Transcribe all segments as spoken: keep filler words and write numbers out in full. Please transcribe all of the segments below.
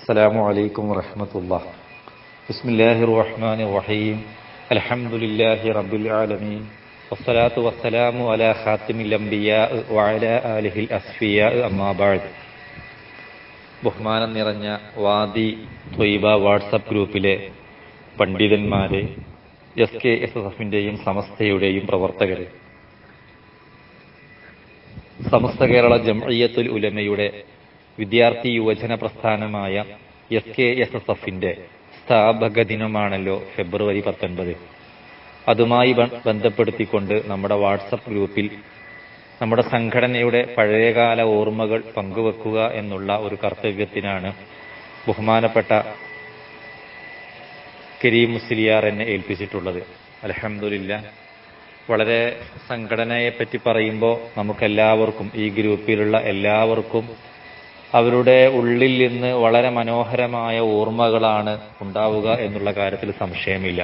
السلام عليكم ورحمة الله. بسم الله الرحمن الرحيم. الحمد لله رب العالمين. والصلاة والسلام على خاتم الأنبياء وعلى آله الأصفياء أما بعد. ബഹുമാനം നിറഞ്ഞ വാദി ത്വയ്ബ വാട്സപ്പ് ഗ്രൂപ്പിലെ പണ്ഡിതന്മാരെ, എസ് കെ എസ് എസ് എഫിന്റെയും സമസ്തയുടെയും പ്രവർത്തകരെ, സമസ്ത കേരള ജംഇയ്യത്തുൽ ഉലമയുടെ വിദ്യാർത്ഥി യുവജന പ്രസ്ഥാനമായ എസ് കെ എസ് എസ് എഫിന്റെ സ്ഥാപക ദിനമാണല്ലോ ഫെബ്രുവരി പത്തൊൻപത്. അതുമായി ബന്ധപ്പെടുത്തിക്കൊണ്ട് നമ്മുടെ വാട്സപ്പ് ഗ്രൂപ്പിൽ നമ്മുടെ സംഘടനയുടെ പഴയകാല ഓർമ്മകൾ പങ്കുവെക്കുക എന്നുള്ള ഒരു കർത്തവ്യത്തിനാണ് ബഹുമാനപ്പെട്ട കരീം മുസ്ലിയാർ എന്നെ ഏൽപ്പിച്ചിട്ടുള്ളത്. അൽഹംദുലില്ലാഹ്. വളരെ സംഘടനയെപ്പറ്റി പറയുമ്പോൾ നമുക്കെല്ലാവർക്കും, ഈ ഗ്രൂപ്പിലുള്ള എല്ലാവർക്കും അവരുടെ ഉള്ളിൽ നിന്ന് വളരെ മനോഹരമായ ഓർമ്മകളാണ് ഉണ്ടാവുക എന്നുള്ള കാര്യത്തിൽ സംശയമില്ല.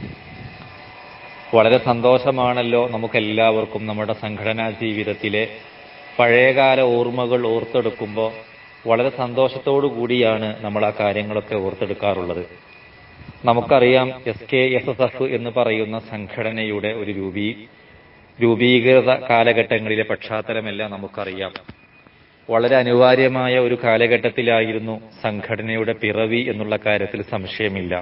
വളരെ സന്തോഷമാണല്ലോ നമുക്കെല്ലാവർക്കും നമ്മുടെ സംഘടനാ ജീവിതത്തിലെ പഴയകാല ഓർമ്മകൾ ഓർത്തെടുക്കുമ്പോൾ വളരെ സന്തോഷത്തോടു കൂടിയാണ് നമ്മൾ ആ കാര്യങ്ങളൊക്കെ ഓർത്തെടുക്കാറുള്ളത്. നമുക്കറിയാം, S K S S F എന്ന് പറയുന്ന സംഘടനയുടെ ഒരു രൂപീ രൂപീകൃത കാലഘട്ടങ്ങളിലെ പശ്ചാത്തലമെല്ലാം നമുക്കറിയാം. വളരെ അനിവാര്യമായ ഒരു കാലഘട്ടത്തിലായിരുന്നു സംഘടനയുടെ പിറവി എന്നുള്ള കാര്യത്തിൽ സംശയമില്ല.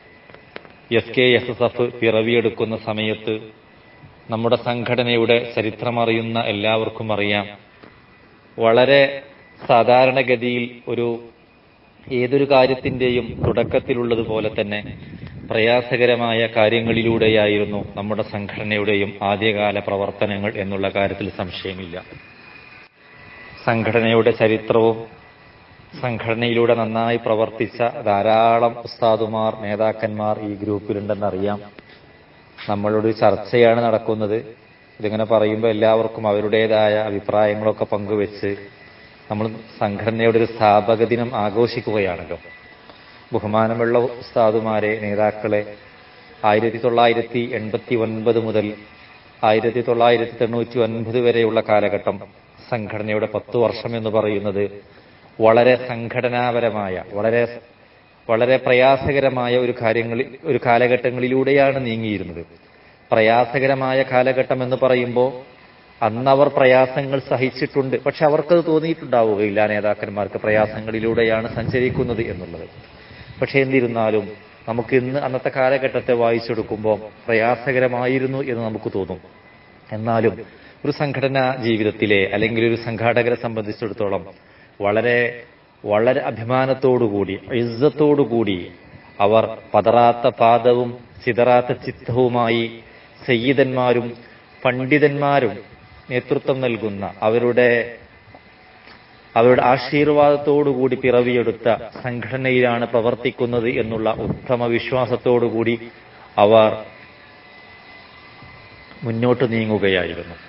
S K S S F പിറവിയെടുക്കുന്ന സമയത്ത് നമ്മുടെ സംഘടനയുടെ ചരിത്രമറിയുന്ന എല്ലാവർക്കും അറിയാം, വളരെ സാധാരണഗതിയിൽ ഒരു ഏതൊരു കാര്യത്തിന്റെയും തുടക്കത്തിലുള്ളതുപോലെ തന്നെ പ്രയാസകരമായ കാര്യങ്ങളിലൂടെയായിരുന്നു നമ്മുടെ സംഘടനയുടെയും ആദ്യകാല പ്രവർത്തനങ്ങൾ എന്നുള്ള കാര്യത്തിൽ സംശയമില്ല. സംഘടനയുടെ ചരിത്രവും സംഘടനയിലൂടെ നന്നായി പ്രവർത്തിച്ച ധാരാളം ഉസ്താദുമാർ, നേതാക്കന്മാർ ഈ ഗ്രൂപ്പിലുണ്ടെന്നറിയാം. നമ്മളൊരു ചർച്ചയാണ് നടക്കുന്നത്. ഇതിങ്ങനെ പറയുമ്പോൾ എല്ലാവർക്കും അവരുടേതായ അഭിപ്രായങ്ങളൊക്കെ പങ്കുവെച്ച് നമ്മൾ സംഘടനയുടെ ഒരു സ്ഥാപക ദിനം ആഘോഷിക്കുകയാണല്ലോ. ബഹുമാനമുള്ള ഉസ്താദുമാരെ, നേതാക്കളെ, ആയിരത്തി തൊള്ളായിരത്തി എൺപത്തി ഒൻപത് മുതൽ ആയിരത്തി തൊള്ളായിരത്തി തൊണ്ണൂറ്റി ഒൻപത് വരെയുള്ള കാലഘട്ടം, സംഘടനയുടെ പത്തു വർഷം എന്ന് പറയുന്നത് വളരെ സംഘടനാപരമായ, വളരെ വളരെ പ്രയാസകരമായ ഒരു കാര്യങ്ങളിൽ ഒരു കാലഘട്ടങ്ങളിലൂടെയാണ് നീങ്ങിയിരുന്നത്. പ്രയാസകരമായ കാലഘട്ടം എന്ന് പറയുമ്പോൾ അന്നവർ പ്രയാസങ്ങൾ സഹിച്ചിട്ടുണ്ട്. പക്ഷെ അവർക്കത് തോന്നിയിട്ടുണ്ടാവുകയില്ല, നേതാക്കന്മാർക്ക് പ്രയാസങ്ങളിലൂടെയാണ് സഞ്ചരിക്കുന്നത് എന്നുള്ളത്. പക്ഷെ എന്നിരുന്നാലും നമുക്ക് ഇന്ന് അന്നത്തെ കാലഘട്ടത്തെ വായിച്ചെടുക്കുമ്പോൾ പ്രയാസകരമായിരുന്നു എന്ന് നമുക്ക് തോന്നും. എന്നാലും ഒരു സംഘടനാ ജീവിതത്തിലെ അല്ലെങ്കിൽ ഒരു സംഘാടകരെ സംബന്ധിച്ചിടത്തോളം വളരെ വളരെ അഭിമാനത്തോടുകൂടി, ഇസ്സത്തോടുകൂടി അവർ പതറാത്ത പാദവും ചിതറാത്ത ചിത്തവുമായി സയ്യിദന്മാരും പണ്ഡിതന്മാരും നേതൃത്വം നൽകുന്ന അവരുടെ അവരുടെ ആശീർവാദത്തോടുകൂടി പിറവിയെടുത്ത സംഘടനയിലാണ് പ്രവർത്തിക്കുന്നത് എന്നുള്ള ഉത്തമ വിശ്വാസത്തോടുകൂടി അവർ മുന്നോട്ട് നീങ്ങുകയായിരുന്നു.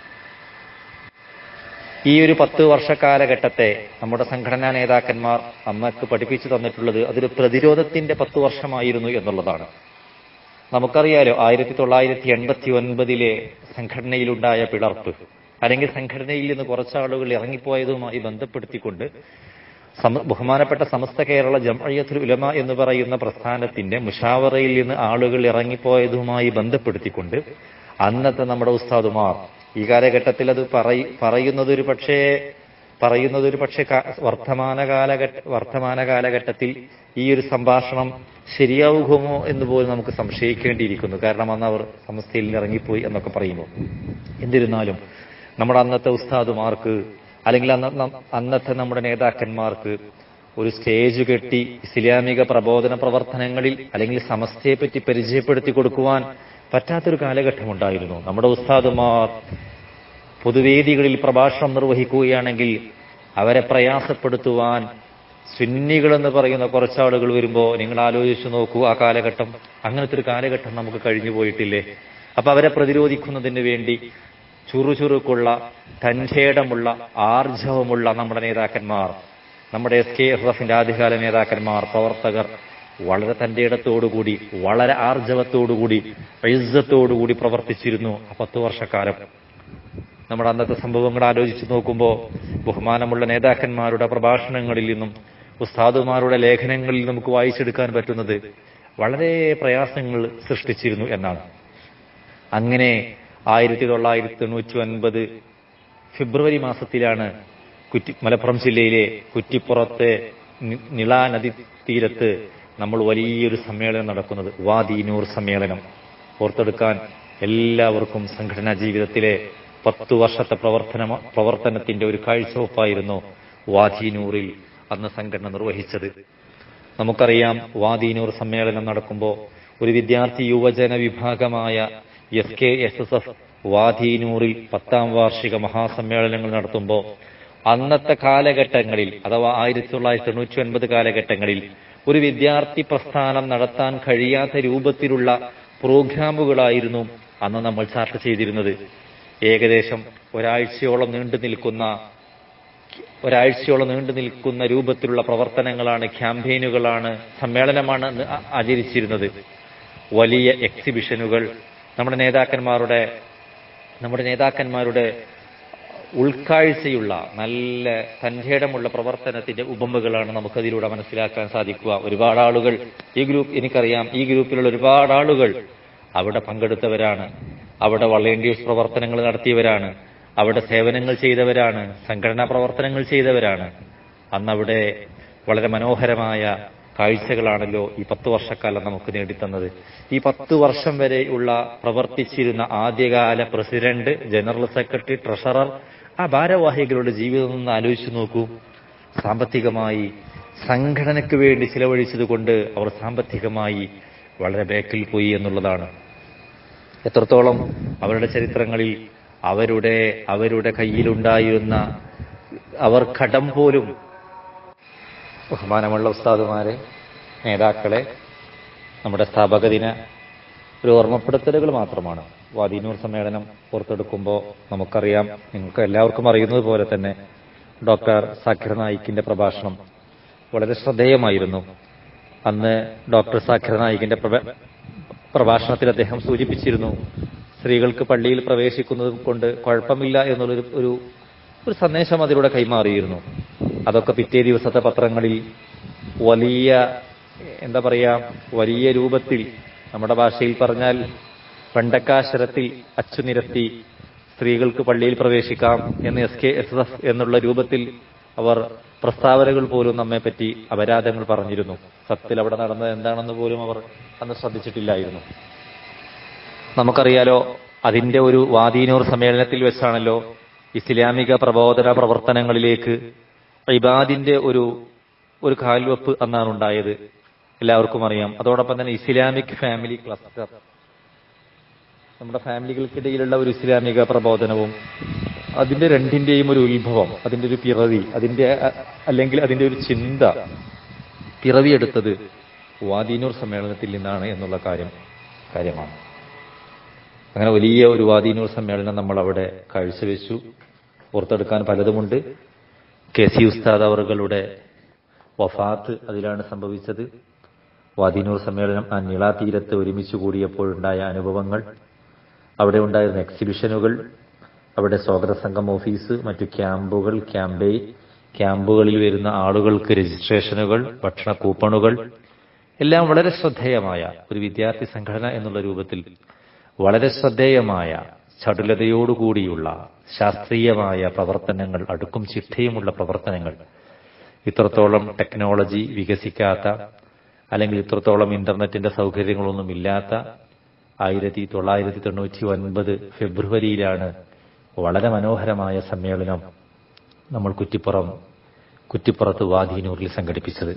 ഈ ഒരു പത്ത് വർഷ കാലഘട്ടത്തെ നമ്മുടെ സംഘടനാ നേതാക്കന്മാർ നമ്മൾക്ക് പഠിപ്പിച്ചു തന്നിട്ടുള്ളത് അതൊരു പ്രതിരോധത്തിന്റെ പത്ത് വർഷമായിരുന്നു എന്നുള്ളതാണ്. നമുക്കറിയാലോ, ആയിരത്തി തൊള്ളായിരത്തി എൺപത്തി ഒൻപതിലെ സംഘടനയിലുണ്ടായ പിളർപ്പ്, അല്ലെങ്കിൽ സംഘടനയിൽ നിന്ന് കുറച്ചാളുകൾ ഇറങ്ങിപ്പോയതുമായി ബന്ധപ്പെടുത്തിക്കൊണ്ട് ബഹുമാനപ്പെട്ട സമസ്ത കേരള ജംഇയ്യത്തുൽ ഉലമ എന്ന് പറയുന്ന പ്രസ്ഥാനത്തിന്റെ മുശാവറയിൽ നിന്ന് ആളുകൾ ഇറങ്ങിപ്പോയതുമായി ബന്ധപ്പെടുത്തിക്കൊണ്ട് അന്നത്തെ നമ്മുടെ ഉസ്താദുമാർ ഈ കാലഘട്ടത്തിൽ അത് പറയുന്നതൊരു പക്ഷേ പറയുന്നതൊരു പക്ഷേ വർത്തമാന കാലഘട്ട വർത്തമാന കാലഘട്ടത്തിൽ ഈ ഒരു സംഭാഷണം ശരിയാവുമോ എന്ന് പോലും നമുക്ക് സംശയിക്കേണ്ടിയിരിക്കുന്നു. കാരണം അന്ന് അവർ സമസ്തയിൽ നിന്ന് ഇറങ്ങിപ്പോയി എന്നൊക്കെ പറയുന്നു. എന്നിരുന്നാലും നമ്മുടെ അന്നത്തെ ഉസ്താദുമാർക്ക്, അല്ലെങ്കിൽ അന്ന അന്നത്തെ നമ്മുടെ നേതാക്കന്മാർക്ക് ഒരു സ്റ്റേജ് കെട്ടി ഇസ്ലാമിക പ്രബോധന പ്രവർത്തനങ്ങളിൽ അല്ലെങ്കിൽ സമസ്തയെപ്പറ്റി പരിചയപ്പെടുത്തി കൊടുക്കുവാൻ പറ്റാത്തൊരു കാലഘട്ടമുണ്ടായിരുന്നു. നമ്മുടെ ഉസ്താദുമാർ പൊതുവേദികളിൽ പ്രഭാഷണം നിർവഹിക്കുകയാണെങ്കിൽ അവരെ പ്രയാസപ്പെടുത്തുവാൻ സുന്നികളെന്ന് പറയുന്ന കുറച്ചാളുകൾ വരുമ്പോൾ നിങ്ങൾ ആലോചിച്ചു നോക്കൂ, ആ കാലഘട്ടം, അങ്ങനത്തെ ഒരു കാലഘട്ടം നമുക്ക് കഴിഞ്ഞു പോയിട്ടില്ലേ? അപ്പൊ അവരെ പ്രതിരോധിക്കുന്നതിന് വേണ്ടി ചുറുചുറുക്കുള്ള, തൻചേടമുള്ള, ആർജവമുള്ള നമ്മുടെ നേതാക്കന്മാർ, നമ്മുടെ എസ് കെ എസ് എഫിന്റെ ആദ്യകാല നേതാക്കന്മാർ, പ്രവർത്തകർ വളരെ തന്റെ ഇടത്തോടുകൂടി, വളരെ ആർജവത്തോടുകൂടി, ഇസ്സത്തോടുകൂടി പ്രവർത്തിച്ചിരുന്നു ആ പത്തു വർഷക്കാലം. നമ്മുടെ അന്നത്തെ സംഭവങ്ങൾ ആലോചിച്ച് നോക്കുമ്പോൾ ബഹുമാനമുള്ള നേതാക്കന്മാരുടെ പ്രഭാഷണങ്ങളിൽ നിന്നും ഉസ്താദുമാരുടെ ലേഖനങ്ങളിൽ നമുക്ക് വായിച്ചെടുക്കാൻ പറ്റുന്നത് വളരെ പ്രയാസങ്ങൾ സൃഷ്ടിച്ചിരുന്നു എന്നാണ്. അങ്ങനെ ആയിരത്തി തൊള്ളായിരത്തി തൊണ്ണൂറ്റി ഒൻപത് ഫെബ്രുവരി മാസത്തിലാണ് കുറ്റി മലപ്പുറം ജില്ലയിലെ കുറ്റിപ്പുറത്തെ നിള നദി തീരത്ത് നമ്മൾ വലിയൊരു സമ്മേളനം നടക്കുന്നത്, വാദീനൂർ സമ്മേളനം. ഓർത്തെടുക്കാൻ എല്ലാവർക്കും സംഘടനാ ജീവിതത്തിലെ പത്തു വർഷത്തെ പ്രവർത്തന പ്രവർത്തനത്തിന്റെ ഒരു കാഴ്ചവെപ്പായിരുന്നു വാദീനൂറിൽ അന്ന് സംഘടന നിർവഹിച്ചത്. നമുക്കറിയാം, വാദീനൂർ സമ്മേളനം നടക്കുമ്പോൾ ഒരു വിദ്യാർത്ഥി യുവജന വിഭാഗമായ S K S S F വാദീനൂറിൽ പത്താം വാർഷിക മഹാസമ്മേളനങ്ങൾ നടത്തുമ്പോൾ അന്നത്തെ കാലഘട്ടങ്ങളിൽ, അഥവാ ആയിരത്തി തൊള്ളായിരത്തി തൊണ്ണൂറ്റി ഒൻപത് കാലഘട്ടങ്ങളിൽ ഒരു വിദ്യാർത്ഥി പ്രസ്ഥാനം നടത്താൻ കഴിയാത്ത രൂപത്തിലുള്ള പ്രോഗ്രാമുകളായിരുന്നു അന്ന് നമ്മൾ ചർച്ച ചെയ്തിരുന്നത്. ഏകദേശം ഒരാഴ്ചയോളം നീണ്ടു നിൽക്കുന്ന ഒരാഴ്ചയോളം നീണ്ടു നിൽക്കുന്ന രൂപത്തിലുള്ള പ്രവർത്തനങ്ങളാണ്, ക്യാമ്പയിനുകളാണ്, സമ്മേളനമാണ് ആചരിച്ചിരുന്നത്. വലിയ എക്സിബിഷനുകൾ, നമ്മുടെ നേതാക്കന്മാരുടെ നമ്മുടെ നേതാക്കന്മാരുടെ ഉൾക്കാഴ്ചയുള്ള നല്ല തന്റേടമുള്ള പ്രവർത്തനത്തിന്റെ ഉപമകളാണ് നമുക്കതിലൂടെ മനസ്സിലാക്കാൻ സാധിക്കുക. ഒരുപാട് ആളുകൾ ഈ ഗ്രൂപ്പ് എനിക്കറിയാം ഈ ഗ്രൂപ്പിലുള്ള ഒരുപാട് ആളുകൾ അവിടെ പങ്കെടുത്തവരാണ്, അവിടെ വളണ്ടിയേഴ്സ് പ്രവർത്തനങ്ങൾ നടത്തിയവരാണ്, അവിടെ സേവനങ്ങൾ ചെയ്തവരാണ്, സംഘടനാ പ്രവർത്തനങ്ങൾ ചെയ്തവരാണ്. അന്നവിടെ വളരെ മനോഹരമായ കാഴ്ചകളാണല്ലോ ഈ പത്തു വർഷക്കാലം നമുക്ക് നേടിത്തന്നത്. ഈ പത്തു വർഷം വരെയുള്ള പ്രവർത്തിച്ചിരുന്ന ആദ്യകാല പ്രസിഡന്റ്, ജനറൽ സെക്രട്ടറി, ട്രഷറർ, ആ ഭാരവാഹികളുടെ ജീവിതം ഒന്ന് ആലോചിച്ചു നോക്കൂ. സാമ്പത്തികമായി സംഘടനയ്ക്ക് വേണ്ടി ചിലവഴിച്ചതുകൊണ്ട് അവർ സാമ്പത്തികമായി വളരെ ബാക്കിൽ പോയി എന്നുള്ളതാണ്. എത്രത്തോളം അവരുടെ ചരിത്രങ്ങളിൽ അവരുടെ അവരുടെ കയ്യിലുണ്ടായിരുന്ന അവർ കടം പോലും. ബഹുമാനമുള്ള ഉസ്താദുമാരെ, നേതാക്കളെ, നമ്മുടെ സ്ഥാപക ദിന ഒരു ഓർമ്മപ്പെടുത്തലുകൾ മാത്രമാണ്. വാദീനൂർ സമ്മേളനം പുറത്തെടുക്കുമ്പോൾ നമുക്കറിയാം, നിങ്ങൾക്ക് എല്ലാവർക്കും അറിയുന്നത് പോലെ തന്നെ ഡോക്ടർ സാക്കിർ നായിക്കിന്റെ പ്രഭാഷണം വളരെ ശ്രദ്ധേയമായിരുന്നു. അന്ന് ഡോക്ടർ സാക്കിർ നായിക്കിന്റെ പ്രഭാഷണത്തിൽ അദ്ദേഹം സൂചിപ്പിച്ചിരുന്നു, സ്ത്രീകൾക്ക് പള്ളിയിൽ പ്രവേശിക്കുന്നത് കൊണ്ട് കുഴപ്പമില്ല എന്നുള്ളൊരു ഒരു ഒരു സന്ദേശം അതിലൂടെ കൈമാറിയിരുന്നു. അതൊക്കെ പിറ്റേ ദിവസത്തെ പത്രങ്ങളിൽ വലിയ എന്താ പറയാ വലിയ രൂപത്തിൽ, നമ്മുടെ ഭാഷയിൽ പറഞ്ഞാൽ പണ്ടക്കാശരത്തിൽ അച്ചുനിരത്തി സ്ത്രീകൾക്ക് പള്ളിയിൽ പ്രവേശിക്കാം എന്ന് എസ് കെ എസ് എഫ് എന്നുള്ള രൂപത്തിൽ അവർ പ്രസ്താവനകൾ പോലും നമ്മെപ്പറ്റി അപരാധങ്ങൾ പറഞ്ഞിരുന്നു. സത്യത്തിൽ അവിടെ നടന്നത് എന്താണെന്ന് പോലും അവർ അന്ന് ശ്രദ്ധിച്ചിട്ടില്ലായിരുന്നു. നമുക്കറിയാലോ, അതിന്റെ ഒരു വാദീനൂർ സമ്മേളനത്തിൽ വെച്ചാണല്ലോ ഇസ്ലാമിക പ്രബോധന പ്രവർത്തനങ്ങളിലേക്ക് ഇബാദിന്റെ ഒരു ഒരു കാൽവെപ്പ് അന്നാണ് ഉണ്ടായത്. എല്ലാവർക്കും അറിയാം. അതോടൊപ്പം തന്നെ ഇസ്ലാമിക് ഫാമിലി ക്ലസ്റ്റർ, നമ്മുടെ ഫാമിലികൾക്കിടയിലുള്ള ഒരു ഇസ്ലാമിക പ്രബോധനവും അതിന്റെ രണ്ടിന്റെയും ഒരു ഉത്ഭവം, അതിന്റെ ഒരു പിറവി, അതിന്റെ അല്ലെങ്കിൽ അതിന്റെ ഒരു ചിന്ത പിറവിയെടുത്തത് വാദീനൂർ സമ്മേളനത്തിൽ നിന്നാണ് എന്നുള്ള കാര്യം കാര്യമാണ്. അങ്ങനെ വലിയ ഒരു വാദീനൂർ സമ്മേളനം നമ്മൾ അവിടെ കാഴ്ചവെച്ചു. പുറത്തെടുക്കാൻ പലതുമുണ്ട്. കെ സി ഉസ്താദ് അവറുകളുടെ വഫാത്ത് അതിലാണ് സംഭവിച്ചത്. വാദീനൂർ സമ്മേളനം ആ നിള തീരത്ത് ഒരുമിച്ച് കൂടിയപ്പോഴുണ്ടായ അനുഭവങ്ങൾ, അവിടെ ഉണ്ടായിരുന്ന എക്സിബിഷനുകൾ, അവിടെ സ്വാഗത സംഘം ഓഫീസ്, മറ്റു ക്യാമ്പുകൾ, ക്യാമ്പയിൻ, ക്യാമ്പുകളിൽ വരുന്ന ആളുകൾക്ക് രജിസ്ട്രേഷനുകൾ, ഭക്ഷണ കൂപ്പണുകൾ, എല്ലാം വളരെ ശ്രദ്ധേയമായ ഒരു വിദ്യാർത്ഥി സംഘടന എന്നുള്ള രൂപത്തിൽ വളരെ ശ്രദ്ധേയമായ ചടുലതയോടുകൂടിയുള്ള ശാസ്ത്രീയമായ പ്രവർത്തനങ്ങൾ, അടുക്കും ചിട്ടയുമുള്ള പ്രവർത്തനങ്ങൾ. ഇത്രത്തോളം ടെക്നോളജി വികസിക്കാത്ത, അല്ലെങ്കിൽ ഇത്രത്തോളം ഇന്റർനെറ്റിന്റെ സൗകര്യങ്ങളൊന്നും ഇല്ലാത്ത ആയിരത്തി തൊള്ളായിരത്തി തൊണ്ണൂറ്റി ഒൻപത് ഫെബ്രുവരിയിലാണ് വളരെ മനോഹരമായ സമ്മേളനം നമ്മൾ കുറ്റിപ്പുറം കുറ്റിപ്പുറത്ത് വാദീനൂറിൽ സംഘടിപ്പിച്ചത്.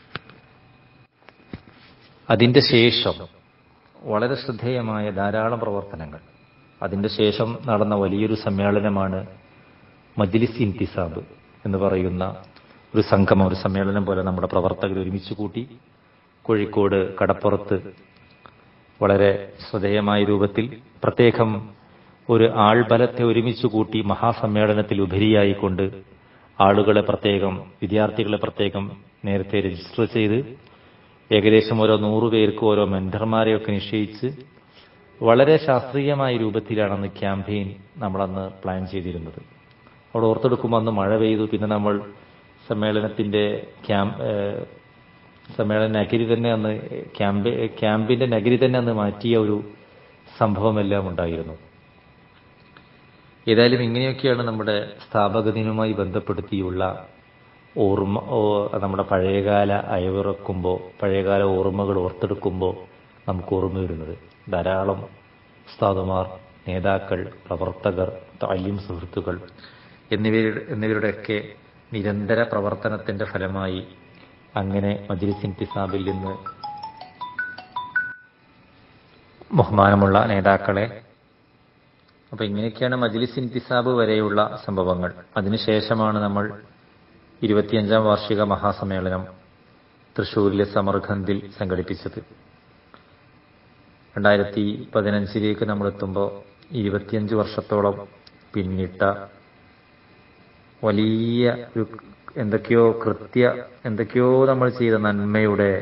അതിന്റെ ശേഷം വളരെ ശ്രദ്ധേയമായ ധാരാളം പ്രവർത്തനങ്ങൾ. അതിന്റെ ശേഷം നടന്ന വലിയൊരു സമ്മേളനമാണ് മജ്ലിസ് ഇന്തിസാബ് എന്ന് പറയുന്ന ഒരു സംഗമം, ഒരു സമ്മേളനം പോലെ നമ്മുടെ പ്രവർത്തകർ ഒരുമിച്ച് കൂട്ടി കോഴിക്കോട് കടപ്പുറത്ത് വളരെ ശ്രദ്ധേയമായ രൂപത്തിൽ പ്രത്യേകം ഒരു ആൾബലത്തെ ഒരുമിച്ച് കൂട്ടി മഹാസമ്മേളനത്തിൽ ഉപരിയായിക്കൊണ്ട് ആളുകളെ പ്രത്യേകം, വിദ്യാർത്ഥികളെ പ്രത്യേകം നേരത്തെ രജിസ്റ്റർ ചെയ്ത് ഏകദേശം ഓരോ നൂറു പേർക്ക് ഓരോ മെന്റർമാരെയൊക്കെ നിശ്ചയിച്ച് വളരെ ശാസ്ത്രീയമായ രൂപത്തിലാണ് അന്ന് ക്യാമ്പയിൻ നമ്മളന്ന് പ്ലാൻ ചെയ്തിരുന്നത്. അവിടെ ഓർത്തെടുക്കുമ്പോൾ അന്ന് മഴ പെയ്തു. പിന്നെ നമ്മൾ സമ്മേളനത്തിന്റെ ക്യാമ്പ് സമ്മേളന നഗരി തന്നെ അന്ന് ക്യാമ്പ് ക്യാമ്പിന്റെ നഗരി തന്നെ അന്ന് മാറ്റിയ ഒരു സംഭവമെല്ലാം ഉണ്ടായിരുന്നു. ഏതായാലും ഇങ്ങനെയൊക്കെയാണ് നമ്മുടെ സ്ഥാപക ദിനവുമായി ബന്ധപ്പെടുത്തിയുള്ള ഓർമ്മ നമ്മുടെ പഴയകാല അയവിറക്കുമ്പോൾ, പഴയകാല ഓർമ്മകൾ ഓർത്തെടുക്കുമ്പോൾ നമുക്ക് ഓർമ്മ വരുന്നത്. ധാരാളം ഉസ്താദുമാർ, നേതാക്കൾ, പ്രവർത്തകർ, താലീം സുഹൃത്തുക്കൾ എന്നിവരുടെ എന്നിവരുടെയൊക്കെ നിരന്തര പ്രവർത്തനത്തിന്റെ ഫലമായി അങ്ങനെ മജ്‌ലിസ് ഇന്തിസാബിൽ നിന്ന് ബഹുമാനമുള്ള നേതാക്കളെ, അപ്പൊ ഇങ്ങനെയൊക്കെയാണ് മജ്‌ലിസ് ഇന്തിസാബ് വരെയുള്ള സംഭവങ്ങൾ. അതിനുശേഷമാണ് നമ്മൾ ഇരുപത്തിയഞ്ചാം വാർഷിക മഹാസമ്മേളനം തൃശ്ശൂരിലെ സമർഖന്ദിൽ സംഘടിപ്പിച്ചത്. രണ്ടായിരത്തി പതിനഞ്ചിലേക്ക് നമ്മൾ എത്തുമ്പോൾ ഇരുപത്തിയഞ്ച് വർഷത്തോളം പിന്നിട്ട വലിയ ഒരു എന്തൊക്കെയോ കൃത്യ എന്തൊക്കെയോ നമ്മൾ ചെയ്ത നന്മയുടെ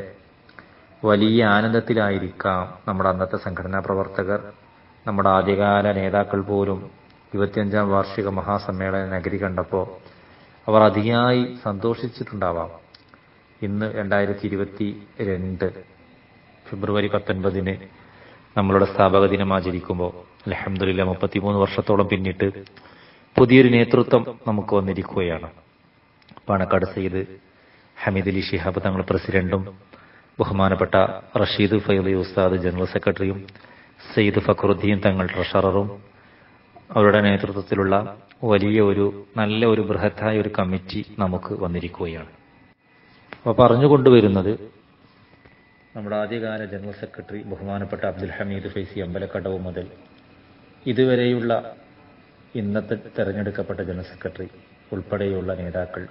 വലിയ ആനന്ദത്തിലായിരിക്കാം നമ്മുടെ അന്നത്തെ സംഘടനാ പ്രവർത്തകർ, നമ്മുടെ ആദ്യകാല നേതാക്കൾ പോലും ഇരുപത്തിയഞ്ചാം വാർഷിക മഹാസമ്മേളന നഗരി കണ്ടപ്പോൾ അവർ അതിയായി സന്തോഷിച്ചിട്ടുണ്ടാവാം. ഇന്ന് രണ്ടായിരത്തി ഇരുപത്തി രണ്ട് ഫെബ്രുവരി പത്തൊൻപതിന് നമ്മളുടെ സ്ഥാപക ദിനം ആചരിക്കുമ്പോൾ അൽഹംദുലില്ലാ മുപ്പത്തിമൂന്ന് വർഷത്തോളം പിന്നിട്ട് പുതിയൊരു നേതൃത്വം നമുക്ക് വന്നിരിക്കുകയാണ്. പാണക്കാട് സയ്യിദ് ഹമീദ് അലി ശിഹാബ് തങ്ങൾ പ്രസിഡന്റും ബഹുമാനപ്പെട്ട റഷീദ് ഫൈളി ഉസ്താദ് ജനറൽ സെക്രട്ടറിയും സയ്യിദ് ഫഖറുദ്ദീൻ തങ്ങൾ ട്രഷററും അവരുടെ നേതൃത്വത്തിലുള്ള വലിയ ഒരു നല്ല ഒരു ബൃഹത്തായ ഒരു കമ്മിറ്റി നമുക്ക് വന്നിരിക്കുകയാണ്. അപ്പോൾ പറഞ്ഞുകൊണ്ടുവരുന്നത് നമ്മുടെ ആദ്യകാല ജനറൽ സെക്രട്ടറി ബഹുമാനപ്പെട്ട അബ്ദുൽ ഹമീദ് ഫൈസി അമ്പലക്കടവ് മുതൽ ഇതുവരെയുള്ള ഇന്നത്തെ തെരഞ്ഞെടുക്കപ്പെട്ട ജനറൽ സെക്രട്ടറി ഉൾപ്പെടെയുള്ള നേതാക്കൾ,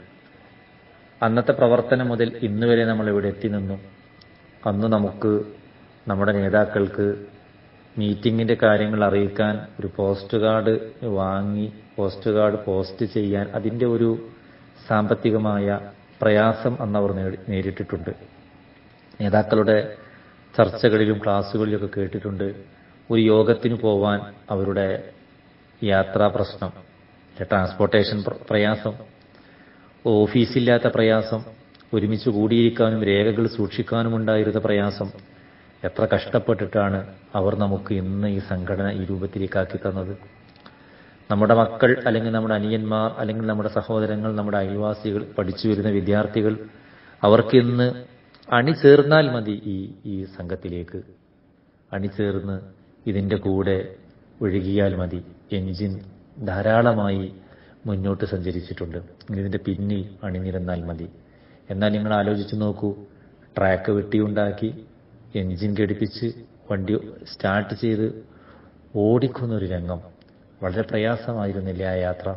അന്നത്തെ പ്രവർത്തനം മുതൽ ഇന്ന് വരെ നമ്മൾ ഇവിടെ എത്തി നിന്നു. അന്ന് നമുക്ക് നമ്മുടെ നേതാക്കൾക്ക് മീറ്റിങ്ങിന്റെ കാര്യങ്ങൾ അറിയിക്കാൻ ഒരു പോസ്റ്റ് കാർഡ് വാങ്ങി പോസ്റ്റ് കാർഡ് പോസ്റ്റ് ചെയ്യാൻ അതിന്റെ ഒരു സാമ്പത്തികമായ പ്രയാസം അന്ന് അവർ നേരിട്ടിട്ടുണ്ട്. നേതാക്കളുടെ ചർച്ചകളിലും ക്ലാസ്സുകളിലൊക്കെ കേട്ടിട്ടുണ്ട്. ഒരു യോഗത്തിന് പോവാൻ അവരുടെ യാത്രാ പ്രശ്നം, ട്രാൻസ്പോർട്ടേഷൻ പ്രയാസം, ഓഫീസില്ലാത്ത പ്രയാസം, ഒരുമിച്ച് കൂടിയിരിക്കാനും രേഖകൾ സൂക്ഷിക്കാനും ഉണ്ടായിരുന്ന പ്രയാസം. എത്ര കഷ്ടപ്പെട്ടിട്ടാണ് അവർ നമുക്ക് ഇന്ന് ഈ സംഘടന ഈ രൂപത്തിലേക്കാക്കി തന്നത്. നമ്മുടെ മക്കൾ അല്ലെങ്കിൽ നമ്മുടെ അനിയന്മാർ അല്ലെങ്കിൽ നമ്മുടെ സഹോദരങ്ങൾ, നമ്മുടെ അയൽവാസികൾ, പഠിച്ചു വരുന്ന വിദ്യാർത്ഥികൾ, അവർക്കിന്ന് അണിചേർന്നാൽ മതി ഈ ഈ സംഘത്തിലേക്ക്. അണിചേർന്ന് ഇതിന്റെ കൂടെ ഒഴുകിയാൽ മതി. എഞ്ചിൻ ധാരാളമായി മുന്നോട്ട് സഞ്ചരിച്ചിട്ടുണ്ട്. ഇതിന്റെ പിന്നിൽ അണിനിരന്നാൽ മതി. എന്നാൽ നിങ്ങൾ ആലോചിച്ചു നോക്കൂ, ട്രാക്ക് വെട്ടിയുണ്ടാക്കി എഞ്ചിൻ ഘടിപ്പിച്ച് വണ്ടി സ്റ്റാർട്ട് ചെയ്ത് ഓടിക്കുന്നൊരു രംഗം. വളരെ പ്രയാസമായിരുന്നില്ലേ ആ യാത്ര?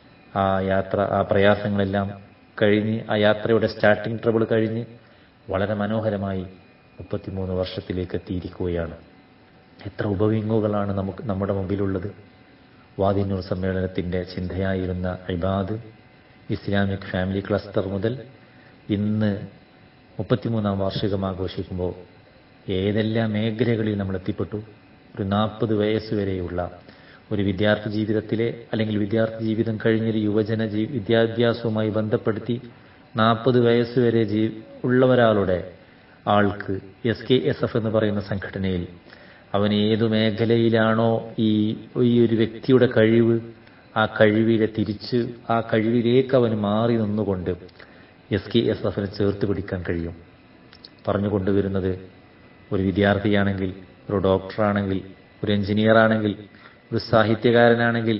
ആ യാത്ര ആ പ്രയാസങ്ങളെല്ലാം കഴിഞ്ഞ് ആ യാത്രയുടെ സ്റ്റാർട്ടിംഗ് ട്രബിൾ കഴിഞ്ഞ് വളരെ മനോഹരമായി മുപ്പത്തിമൂന്ന് വർഷത്തിലേക്ക് എത്തിയിരിക്കുകയാണ്. എത്ര ഉപവിങ്ങുകളാണ് നമുക്ക് നമ്മുടെ മുമ്പിലുള്ളത്. വാദിന്നൂർ സമ്മേളനത്തിന്റെ ചിന്തയായിരുന്ന ഇബാദ് ഇസ്ലാമിക് ഫാമിലി ക്ലസ്റ്റർ മുതൽ ഇന്ന് മുപ്പത്തിമൂന്നാം വാർഷികം ആഘോഷിക്കുമ്പോൾ ഏതെല്ലാം മേഖലകളിൽ നമ്മൾ എത്തിപ്പെട്ടു. ഒരു നാൽപ്പത് വയസ്സ് വരെയുള്ള ഒരു വിദ്യാർത്ഥി ജീവിതത്തിലെ അല്ലെങ്കിൽ വിദ്യാർത്ഥി ജീവിതം കഴിഞ്ഞൊരു യുവജന ജീ വിദ്യാഭ്യാസവുമായി ബന്ധപ്പെടുത്തി നാൽപ്പത് വയസ്സ് വരെ ജീ ഉള്ള ഒരാളുടെ ആൾക്ക് എസ് കെ എസ് എഫ് എന്ന് പറയുന്ന സംഘടനയിൽ അവൻ ഏതു മേഖലയിലാണോ ഈ ഈ ഒരു വ്യക്തിയുടെ കഴിവ്, ആ കഴിവിനെ തിരിച്ച് ആ കഴിവിലേക്ക് അവന് മാറി നിന്നുകൊണ്ട് എസ് കെ എസ് എഫിനെ ചേർത്ത് പിടിക്കാൻ കഴിയും. പറഞ്ഞുകൊണ്ടുവരുന്നത്, ഒരു വിദ്യാർത്ഥിയാണെങ്കിൽ, ഒരു ഡോക്ടറാണെങ്കിൽ, ഒരു എഞ്ചിനീയർ ആണെങ്കിൽ, ഒരു സാഹിത്യകാരനാണെങ്കിൽ,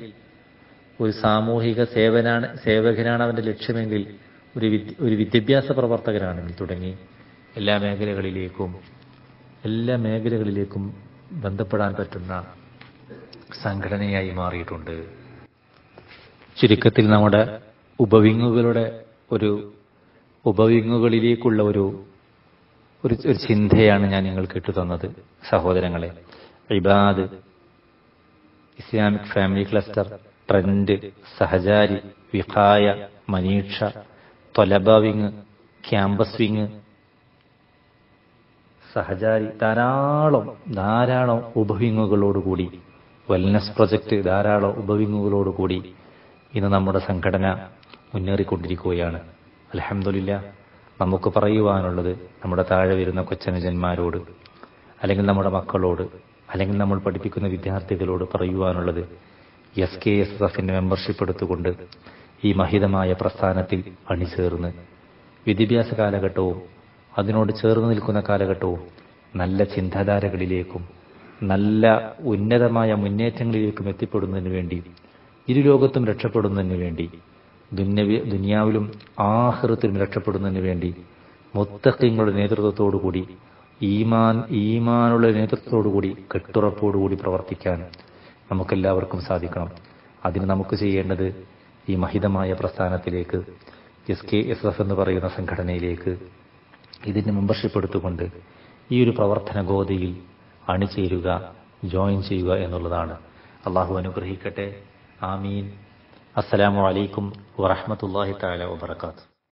ഒരു സാമൂഹിക സേവനാണ് സേവകനാണ് അവന്റെ ലക്ഷ്യമെങ്കിൽ, ഒരു വിദ്യ ഒരു വിദ്യാഭ്യാസ പ്രവർത്തകനാണെങ്കിൽ തുടങ്ങി എല്ലാ മേഖലകളിലേക്കും എല്ലാ മേഖലകളിലേക്കും ബന്ധപ്പെടാൻ പറ്റുന്ന സംഘടനയായി മാറിയിട്ടുണ്ട്. ചുരുക്കത്തിൽ നമ്മുടെ ഉപവിങ്ങുകളുടെ ഒരു ഉപവിങ്ങുകളിലേക്കുള്ള ഒരു ഒരു ചിന്തയാണ് ഞാൻ നിങ്ങൾക്ക് ഇട്ടു തന്നത്. സഹോദരങ്ങളെ, Ibad, Islamic family cluster, trend, Sahachari, Vikhaya, മനീക്ഷ, Twalaba wing, campus wing, Sahachari, ധാരാളം ധാരാളം ഉപവിങ്ങുകളോടുകൂടി, വെൽനസ് പ്രൊജക്ട്, ധാരാളം ഉപവിങ്ങുകളോടുകൂടി ഇന്ന് നമ്മുടെ സംഘടന മുന്നേറിക്കൊണ്ടിരിക്കുകയാണ്. അൽഹംദുലില്ലാഹ് നമുക്ക് പറയുവാനുള്ളത് നമ്മുടെ താഴെ വരുന്ന കൊച്ചനുജന്മാരോട്, അല്ലെങ്കിൽ നമ്മുടെ മക്കളോട്, അല്ലെങ്കിൽ നമ്മൾ പഠിപ്പിക്കുന്ന വിദ്യാർത്ഥികളോട് പറയുവാനുള്ളത്, എസ് കെ എസ് എസ് എഫിന്റെ മെമ്പർഷിപ്പ് എടുത്തുകൊണ്ട് ഈ മഹിതമായ പ്രസ്ഥാനത്തിൽ അണിചേർന്ന് വിദ്യാഭ്യാസ കാലഘട്ടവും അതിനോട് ചേർന്ന് നിൽക്കുന്ന കാലഘട്ടവും നല്ല ചിന്താധാരകളിലേക്കും നല്ല ഉന്നതമായ മുന്നേറ്റങ്ങളിലേക്കും എത്തിപ്പെടുന്നതിന് വേണ്ടി, ഇരു ലോകത്തും രക്ഷപ്പെടുന്നതിന് വേണ്ടി, ദുനിയാവിലും ആഖിറത്തിലും രക്ഷപ്പെടുന്നതിന് വേണ്ടി മുത്തഖീങ്ങളുടെ നേതൃത്വത്തോടുകൂടി, ഈമാൻ ഈമാനുള്ള നേതൃത്വത്തോടുകൂടി, കെട്ടുറപ്പോടുകൂടി പ്രവർത്തിക്കാൻ നമുക്കെല്ലാവർക്കും സാധിക്കണം. അതിന് നമുക്ക് ചെയ്യേണ്ടത് ഈ മഹിതമായ പ്രസ്ഥാനത്തിലേക്ക്, എസ് കെ എസ് എഫ് എന്ന് പറയുന്ന സംഘടനയിലേക്ക് ഇതിന് മെമ്പർഷിപ്പ് എടുത്തുകൊണ്ട് ഈ ഒരു പ്രവർത്തന ഗോതയിൽ അണിചേരുക, ജോയിൻ ചെയ്യുക എന്നുള്ളതാണ്. അള്ളാഹു അനുഗ്രഹിക്കട്ടെ. ആമീൻ. അസ്സലാമു അലൈക്കും വറഹ്മത്തുള്ളാഹി തആല വബറകാതുഹു.